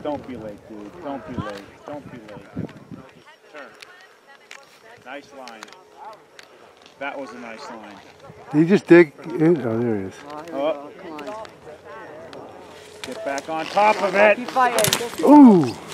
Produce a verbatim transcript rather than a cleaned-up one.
Don't be late, dude. Don't be late. Don't be late. Turn. Nice line. That was a nice line. Did he just dig in? Oh, there he is. Oh. Get back on top of it. Ooh!